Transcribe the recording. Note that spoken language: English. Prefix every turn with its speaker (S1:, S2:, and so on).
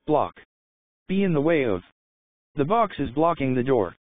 S1: Block. Be in the way of. The box is blocking the door.